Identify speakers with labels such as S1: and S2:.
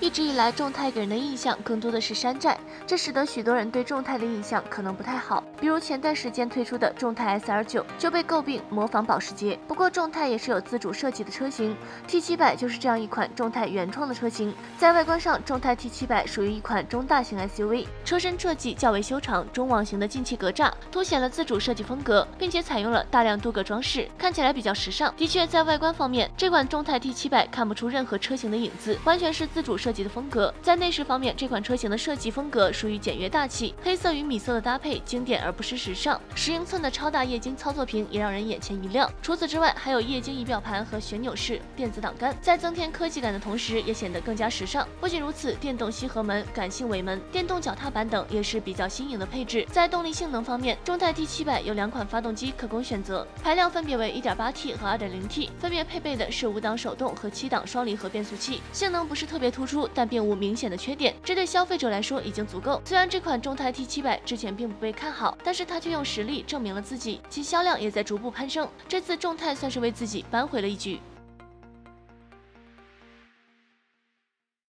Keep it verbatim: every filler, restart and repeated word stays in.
S1: 一直以来，众泰给人的印象更多的是山寨，这使得许多人对众泰的印象可能不太好。比如前段时间推出的众泰 S R 九就被诟病模仿保时捷。不过众泰也是有自主设计的车型 ，T 七百就是这样一款众泰原创的车型。在外观上，众泰 T 七百属于一款中大型 S U V， 车身设计较为修长，中网型的进气格栅凸显了自主设计风格，并且采用了大量镀铬装饰，看起来比较时尚。的确，在外观方面，这款众泰 T 七百看不出任何车型的影子，完全是自主设计的风格。在内饰方面，这款车型的设计风格属于简约大气，黑色与米色的搭配经典而不失时尚。十英寸的超大液晶操作屏也让人眼前一亮。除此之外，还有液晶仪表盘和旋钮式电子挡杆，在增添科技感的同时，也显得更加时尚。不仅如此，电动吸合门、感性尾门、电动脚踏板等也是比较新颖的配置。在动力性能方面，众泰 T 七百有两款发动机可供选择，排量分别为 一点八 T 和 二点零 T， 分别配备的是五档手动和七档双离合变速器，性能不是特别突出，但并无明显的缺点，这对消费者来说已经足够。虽然这款众泰 T 七百之前并不被看好，但是它却用实力证明了自己，其销量也在逐步攀升。这次众泰算是为自己扳回了一局。